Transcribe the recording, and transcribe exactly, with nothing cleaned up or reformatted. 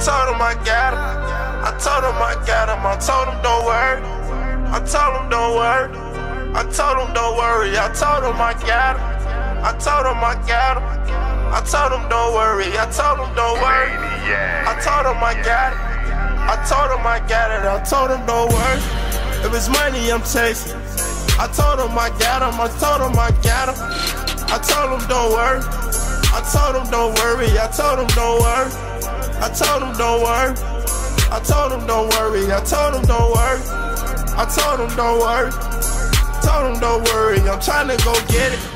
told him I got him. I told him I got him. I told him don't worry. I told him don't worry. I told him don't worry. I told him I got him. I told him I got him. I told him don't worry. I told him don't worry. I told him I got it. I told him I got it. I told him don't worry. If it's money I'm chasing, I told him I got him. I told him I got him. I told him don't worry. I told him don't worry. I told him don't worry. I told him don't worry. I told him don't worry. I told him don't worry. I told him don't worry. Told him don't worry. I'm trying to go get it.